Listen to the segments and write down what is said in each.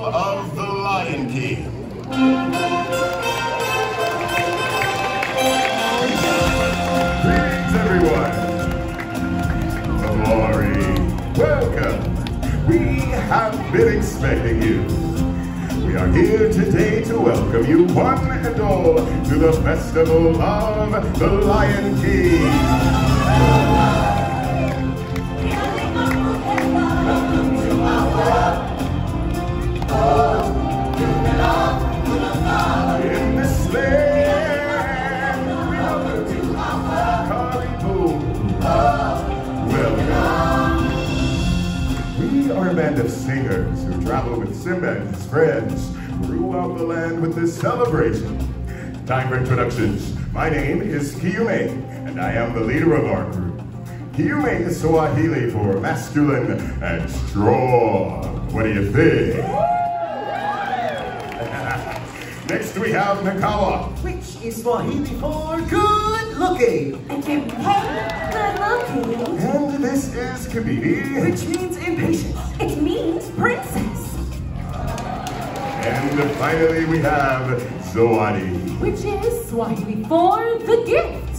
of the Lion King. Greetings, everyone. Glory, welcome. We have been expecting you. We are here today to welcome you one and all to the Festival of the Lion King. In this land, welcome. We are a band of singers who travel with Simba and his friends throughout the land with this celebration. Time for introductions. My name is Kiyume, and I am the leader of our group. Kiyume is Swahili for masculine and strong. What do you think? Next we have Nakawa, which is Swahili for good looking. Good looking. And this is Kabidi, which means impatient. It means princess. And finally we have Zoani, which is Swahili for the gift.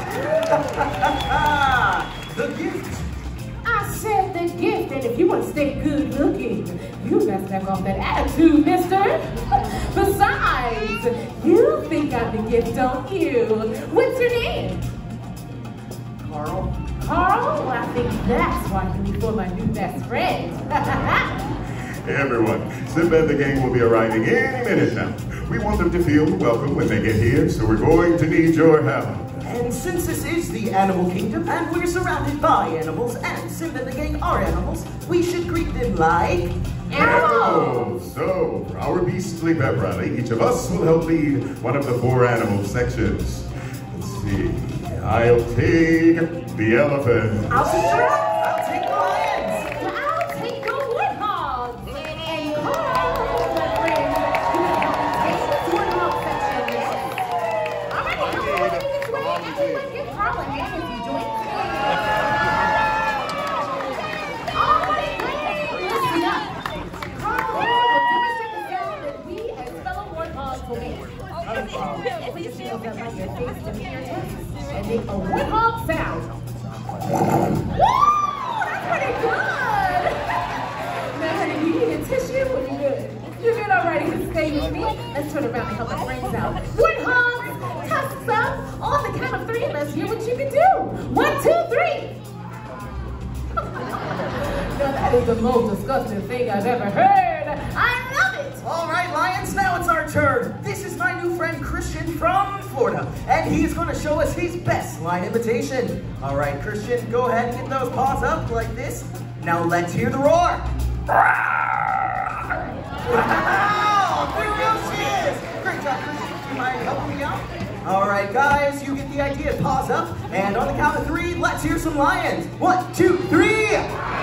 The gift. I said the gift, and if you want to stay good looking, you best back off that attitude, mister. Besides, you think I'm the gift, don't you? What's your name? Carl. Carl? I think that's why you for my new best friend. Hey everyone, Simba and the gang will be arriving any minute now. We want them to feel welcome when they get here, so we're going to need your help. And since this is the animal kingdom and we're surrounded by animals and Simba and the gang are animals, we should greet them like animals! So, for our beastly pep rally, each of us will help lead one of the 4 animal sections. Let's see, I'll take the elephant. I'll take giraffe. I'll take the lions. I'll take the warthog. And Carl, my friend, you can help me take the warthog section, yes? All right, come on this way. Everyone give Carl a hand if you join. All right, listen up. Carl will demonstrate the sound that we as fellow warthogs will make. Please stand up like your face to hear him and make a warthog sound. Woo! That's pretty good! Now, honey, you need a tissue or you good? You good already to stay with me? Let's turn around and help our friends out. Warthogs, tusks up. On the count of 3, let's hear what you can do. 1, 2, 3. Now, that is the most disgusting thing I've ever heard. I love it! All right, lions, now it's our turn. This is my new friend Christian from Florida, and he's going to show us his best lion imitation. All right, Christian, go ahead and get those paws up like this. Now let's hear the roar. Wow, there she is. Great job, Christian. Do you mind helping me out? All right, guys, you get the idea. Paws up, and on the count of 3, let's hear some lions. 1, 2, 3.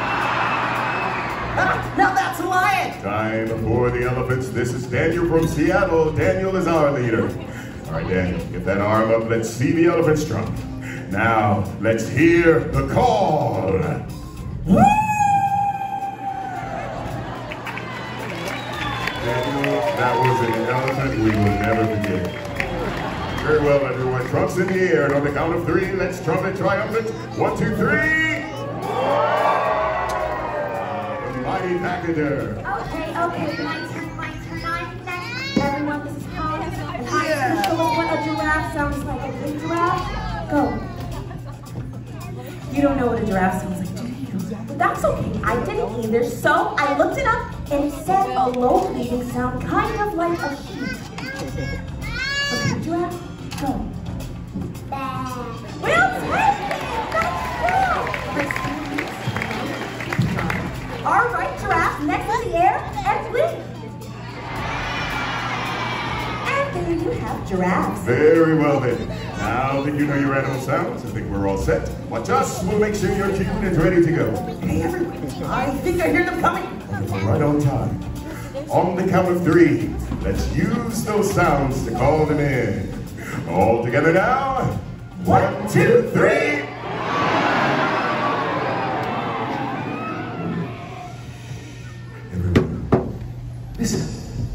Now that's a lion. Time for the elephants. This is Daniel from Seattle. Daniel is our leader. All right, Daniel, get that arm up. Let's see the elephant strut. Now, let's hear the call. Daniel, that was an elephant we will never forget. Very well, everyone. Trumps in the air. And on the count of 3, let's trumpet triumphant. 1, 2, 3. Mighty Packager. Okay, my turn. Everyone, this is Carl, and I'm going to show us what a giraffe sounds like. A big giraffe? Go. You don't know what a giraffe sounds like, do you? But that's okay, I didn't either, so I looked it up, and it said a low bleating sound, kind of like a sheep. Okay, giraffe, go. Well, all right, giraffe, next to the air, and bleat. And there you have giraffes. Very well then. Now that you know your animal sounds, I think we're all set. Watch us. We'll make sure your tune is ready to go. Hey, everyone. I think I hear them coming. We're right on time. On the count of 3, let's use those sounds to call them in. All together now. 1, 2, 3. Listen.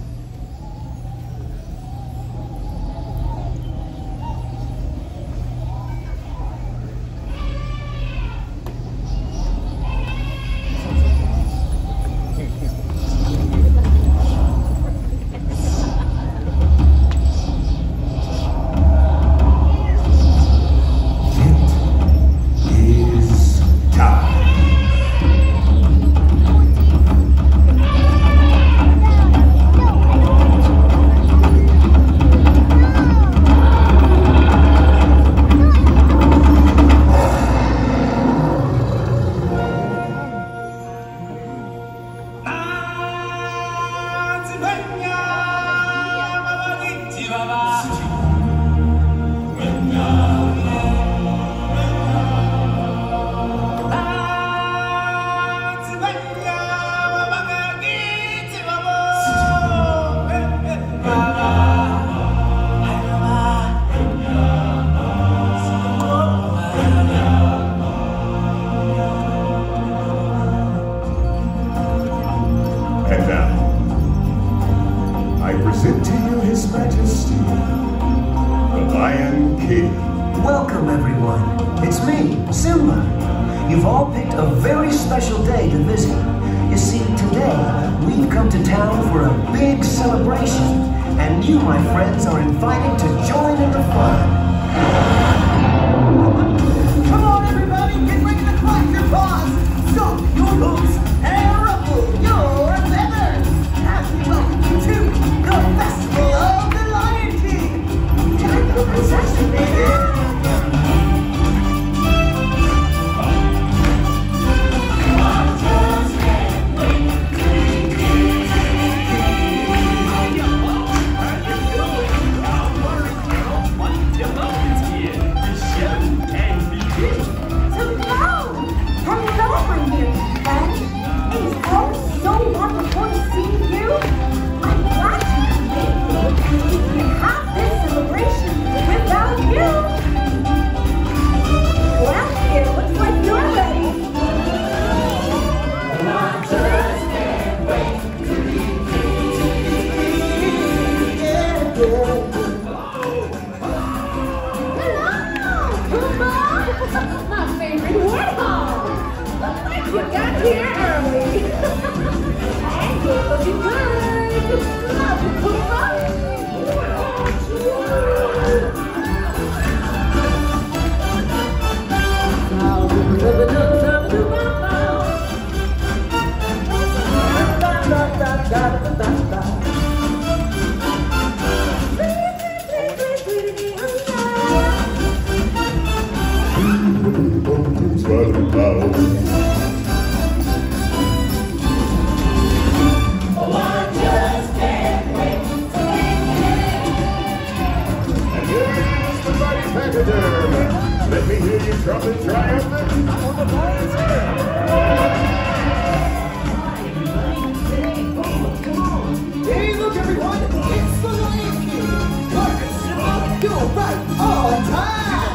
Welcome, everyone. It's me, Simba. You've all picked a very special day to visit. You see, today, we've come to town for a big celebration, and you, my friends, are invited to join in the fun. Come on, everybody, get ready to clap your paws, stomp your hooves, and ruffle your feathers as we welcome you to the Festival of the Lion King. Time for the procession, baby. Let me hear you trumpet triumphant. Hey, look, everyone! It's the Lion King! Marcus, you're right on time!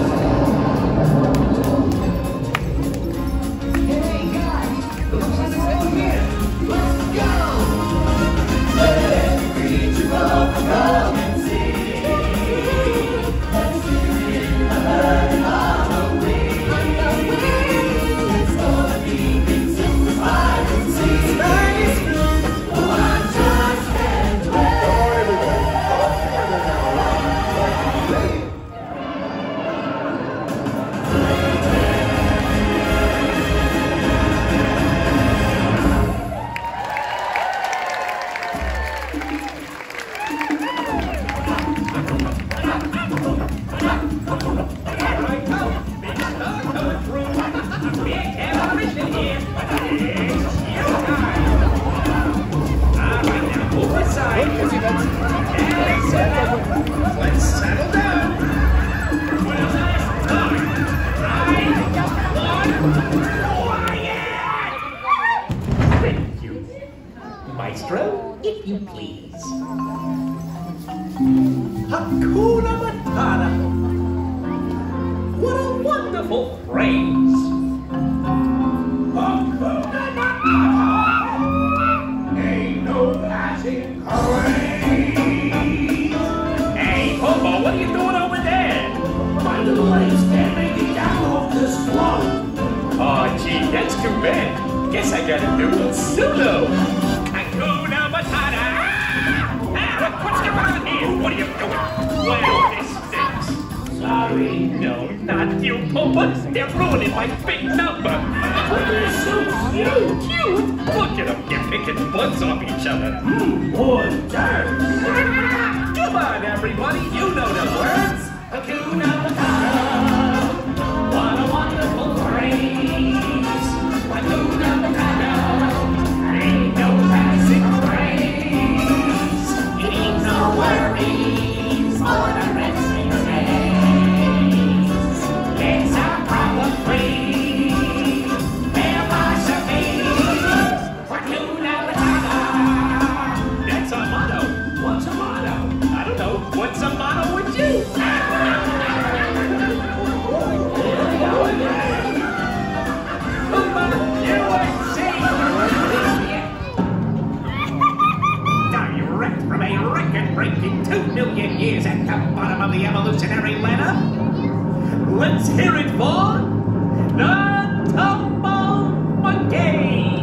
Hey, guys! Looks like it's all here! Let's go! Let every creature of the come and see! Let's do it in the herd and Halloween! It's gonna be big, super, hide and seek! Let's settle down. Well, last time, thank you. Maestro, if you please. Hakuna Matata. What a wonderful phrase. Hakuna Matata. Ain't no marching parade. Hey, Hobo, what are you doing over there? My little legs can't make it down off this floor. Oh, gee, that's too bad. Guess I gotta do a solo. Hakuna Matata. Ah, what's going on here? What are you doing? Well, this stinks. Sorry. No, not you, Pumba. They're ruining my big number. But they're so cute. Cute. Look at them. They're picking butts off each other. Or dirt. Come on, everybody. You know the words. Hakuna Matata. What a wonderful phrase. Hakuna Matata. Ain't no passing craze. Ain't no worries for the rest of your days. It's a problem free philosophy. Hakuna Matata. That's our motto. What's a motto? I don't know. What's the motto with you? Direct from a record-breaking 2 million years at the bottom of the evolutionary ladder. Let's hear it for the Tumble Monkeys.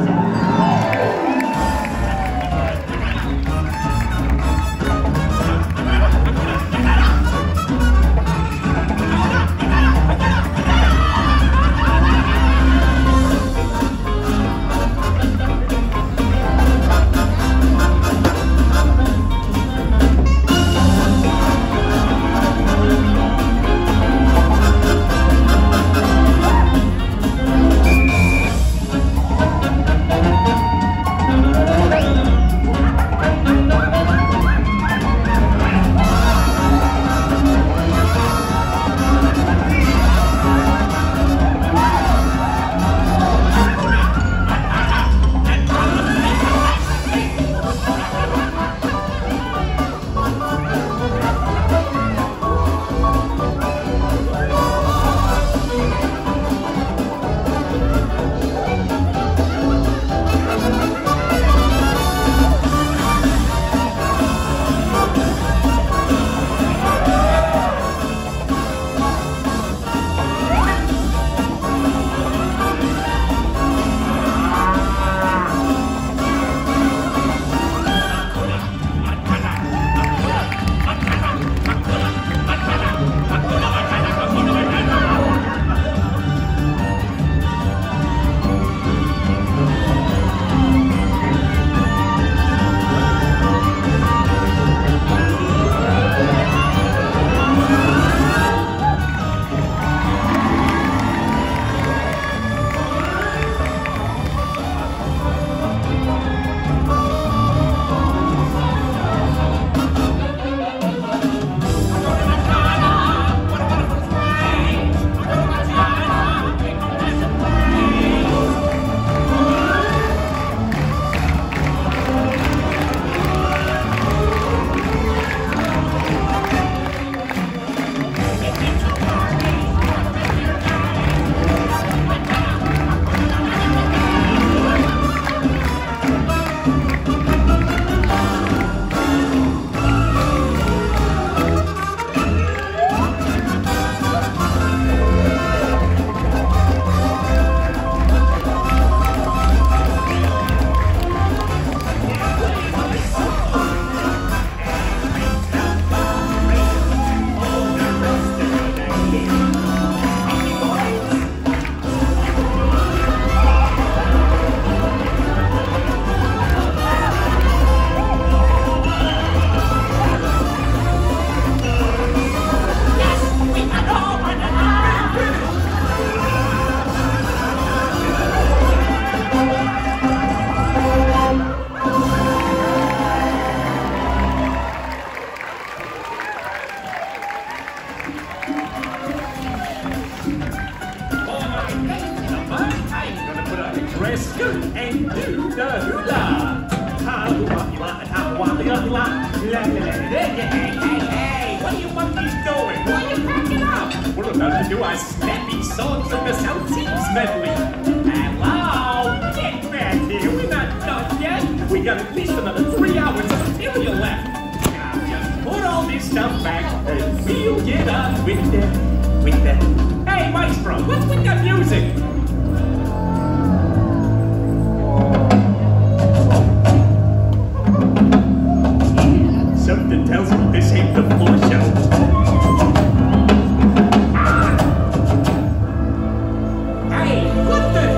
Hey, what are you monkeys doing? Why are you cracking up? We're about to do a snappy songs from the South Seas medley. Hello? Get back here. We're not done yet. We got at least another 3 he'll get on with the... Hey, Maestro, what's with that music? Something tells me this ain't the full show. Hey, what the?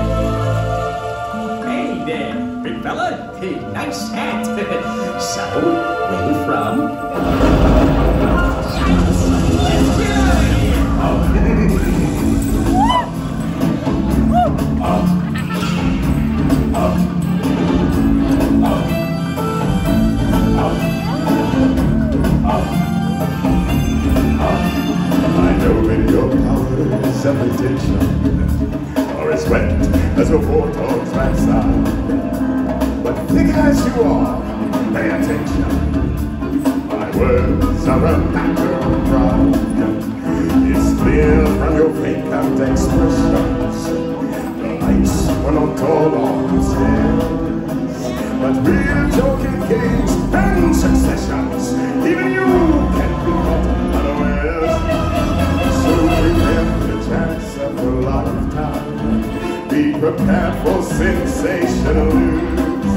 Hey there, big fella. Hey, nice hat. So, where you from? Temptation or as wet as a warthog's backside. But thick as you are, pay attention. My words are a matter of pride. It's clear from your fake out expressions. The lights were not all on the stairs, but real joking games and successions. Even you can be caught unawares. So prepare for the chance of a lifetime. Be prepared for sensational news.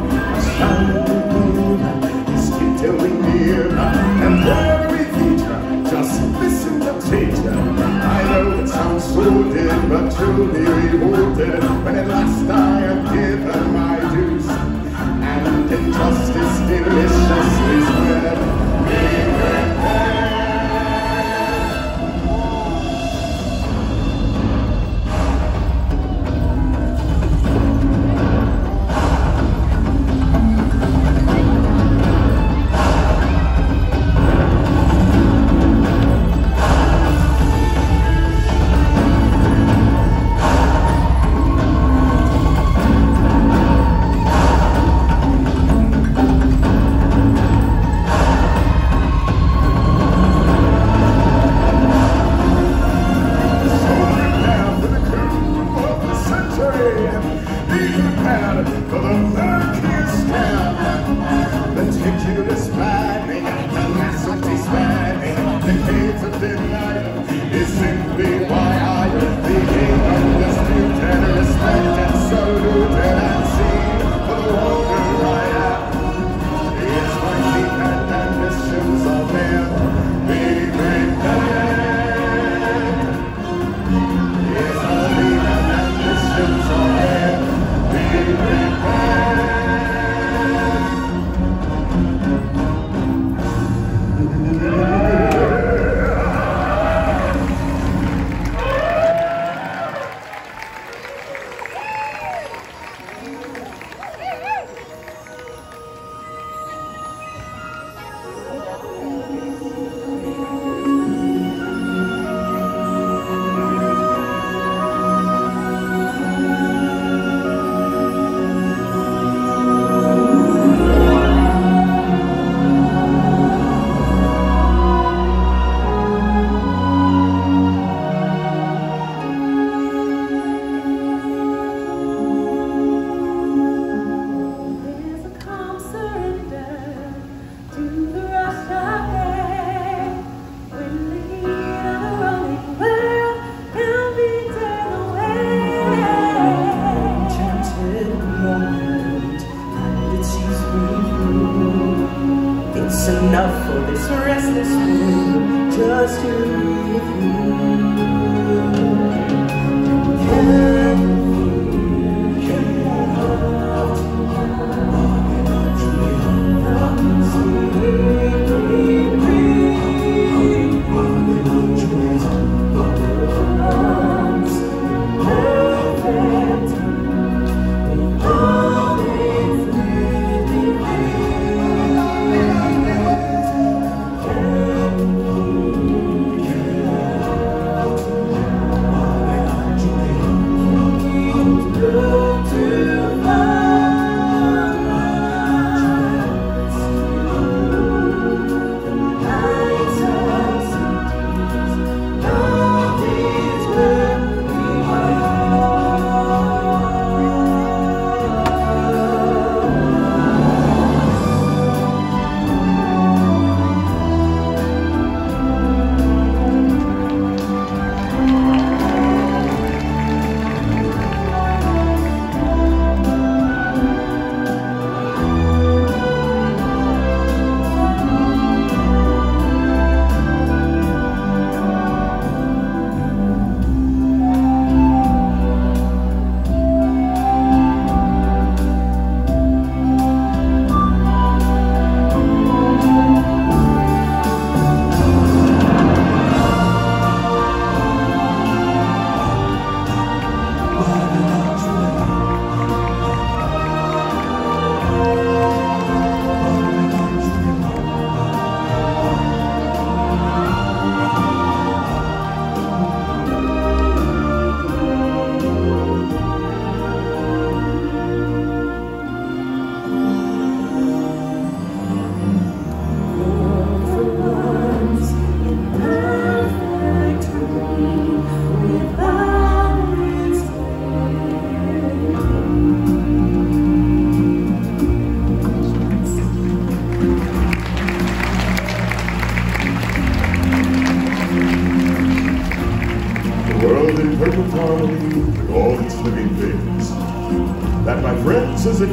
Shining is getting nearer, and every feature just listen to teacher. I know it sounds sordid, but truly rewarded when at last I have given my dues, and injustice deliciously spread.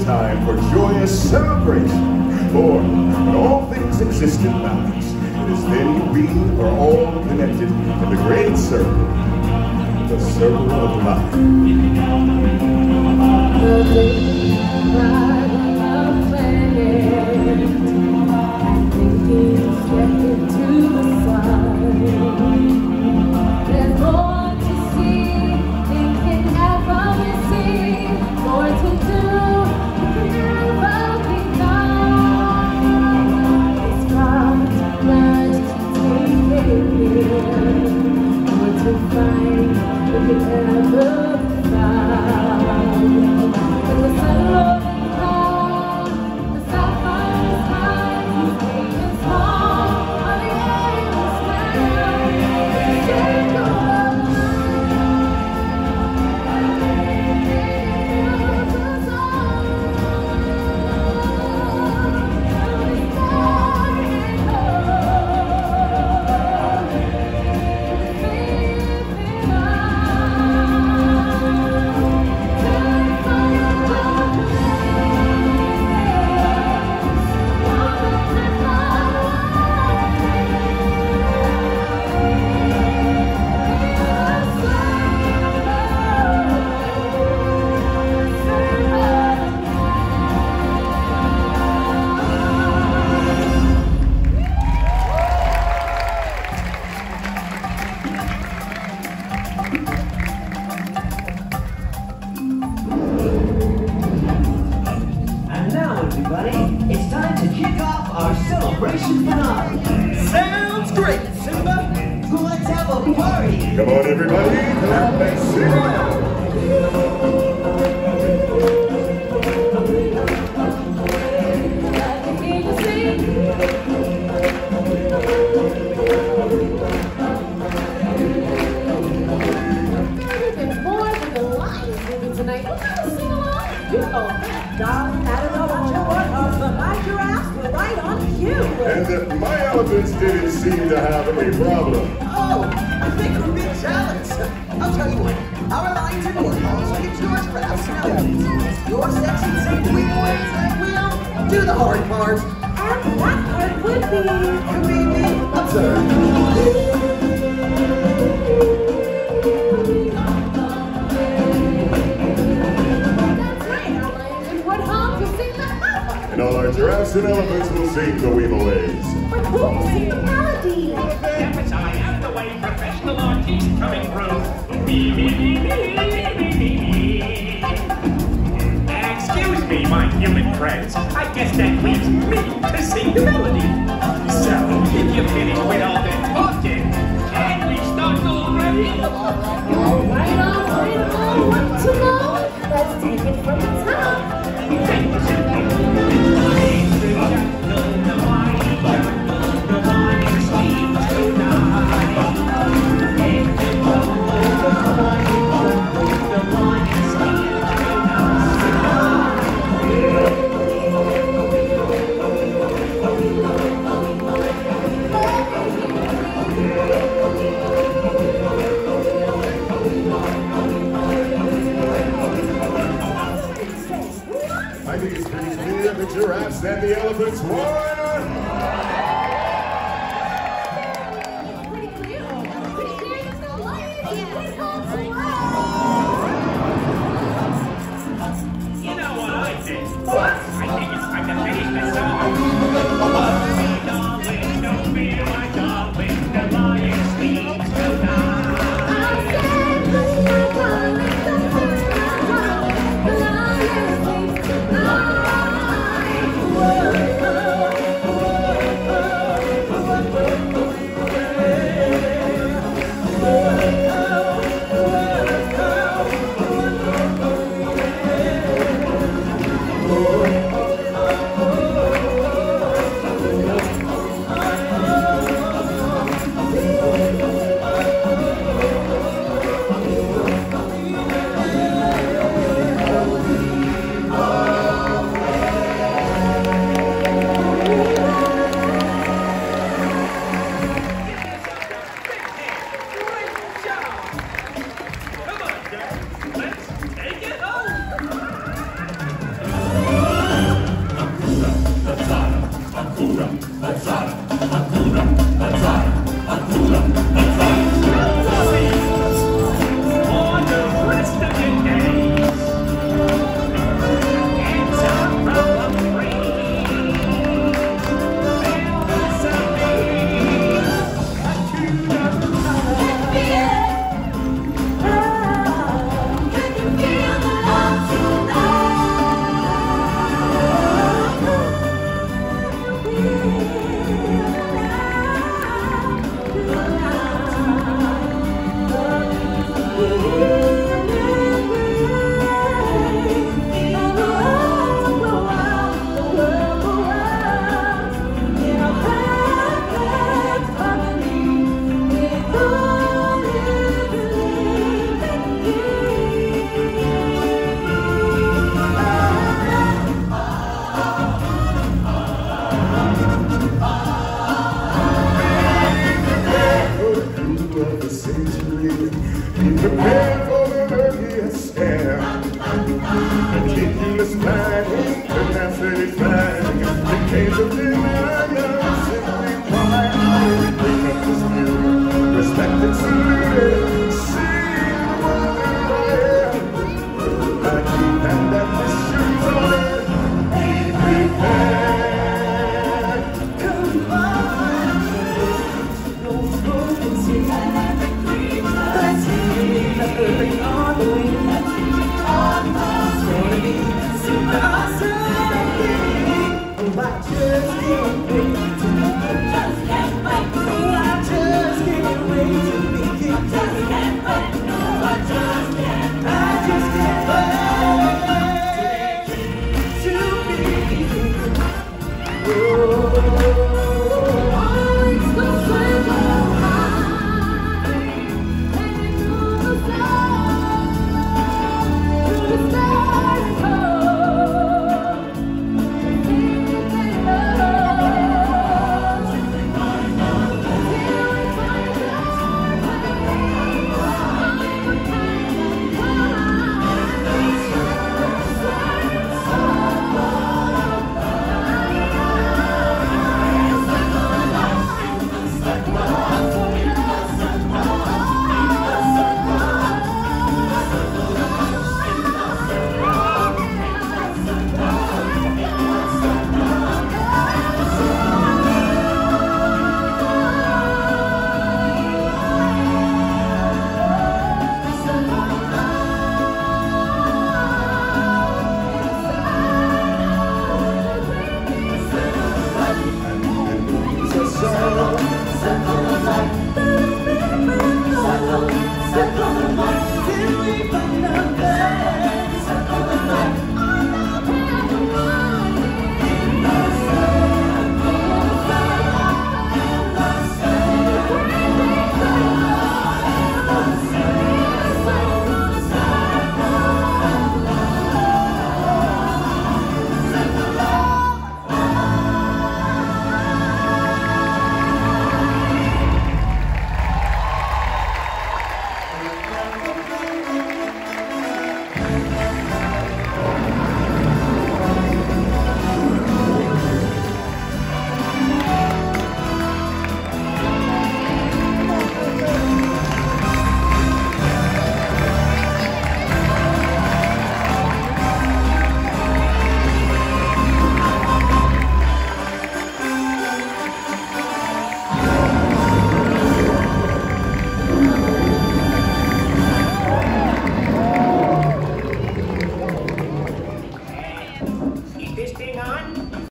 time for joyous celebration. For when all things exist in balance, it is then we are all connected in the great circle, the circle of life. There's more to see than can ever be seen, more to do than can ever be done. It's hard to learn to take it in, more to find than can ever be found. When the sun rolling high, the sapphire is high, the pain is small, on the endless land. And now, everybody, it's time to kick off our celebration finale. Sounds great, Simba. Let's have a party. Come on, everybody, clap and sing. And my elephants didn't seem to have a problem. Oh, I think we're being challenged. I'll tell you what, our lions and warthogs get your giraffes and elephants. Your sexy safe wing waves and we'll do the hard part. And that part would be Maybe observe. And all our giraffes and elephants will sing the Weevil ways. But who will sing the melody? Yes, I am the way professional artist coming through. Me, me, me, me, me, me, me. Excuse me, my human friends. I guess that leaves me to sing the melody. So, if you're finished with all that talking, can we start already? All right, what to know? Let's take it from the top. Thank you, I think it's pretty clear the giraffes and the elephants won. Pretty clear. Pretty clear that the lions You know what I think? I think it's time to finish the song. My darling, don't fear, my darling, the lion sleeps tonight. Hakuna Matata, Hakuna Matata, Hakuna Matata. For the rest of your days, it's a problem-free. Be prepared for the earliest stare. Meticulous planning, tenacity flag. The case of denial, simply quiet. Bring up this view, respected, saluted. See the wonder I keep and that mystery's on it. Be prepared. Come on, no smoking secret. Bring on the wind, it's gonna be super awesome. Oh, I just can't wait to meet you. Just can't wait. Oh, I just can't wait to meet you. Just can't wait. No, I just can't wait to meet you. Oh.